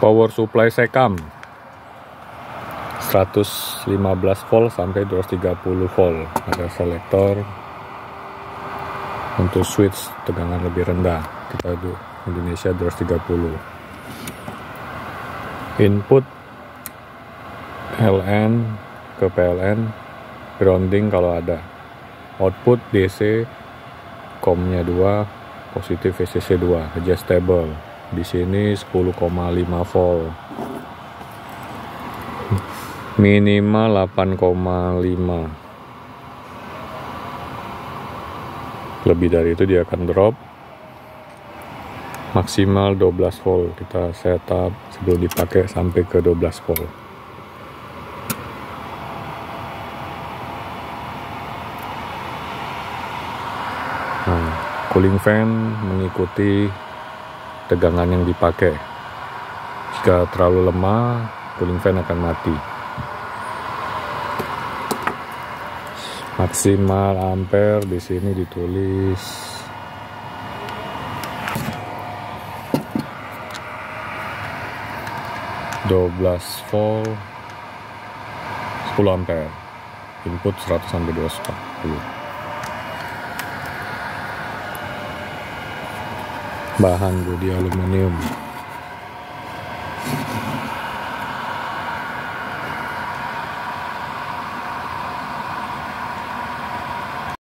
Power supply Sekam 115 volt sampai 230 volt. Ada selektor untuk switch tegangan lebih rendah. Kita do Indonesia 230. Input LN ke PLN, grounding kalau ada. Output DC, COM-nya 2, positif VCC 2, adjustable. Di sini 10,5 volt. Minimal 8,5. Lebih dari itu dia akan drop. Maksimal 12 volt. Kita setup sebelum dipakai sampai ke 12 volt. Nah, cooling fan mengikuti tegangan yang dipakai. Jika terlalu lemah, cooling fan akan mati. Maksimal ampere di sini ditulis 12 volt 10 ampere. Input 100 sampai 240. Bahan bodi aluminium.